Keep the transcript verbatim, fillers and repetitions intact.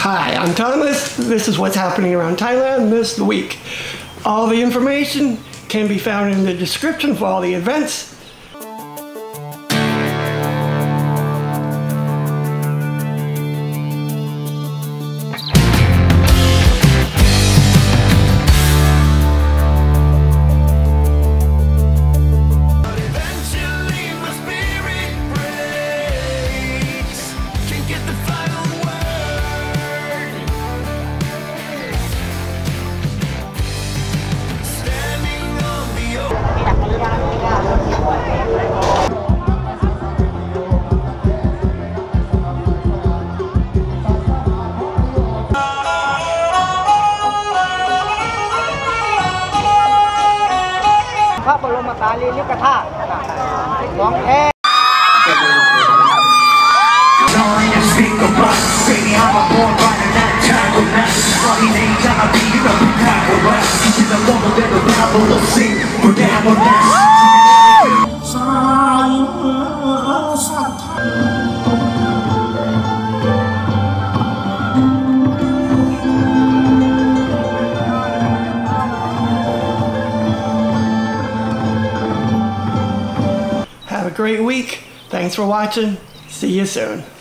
Hi, I'm Thomas. This is what's happening around Thailand this week. All the information can be found in the description for all the events. Have a great week. Thanks for watching. See you soon.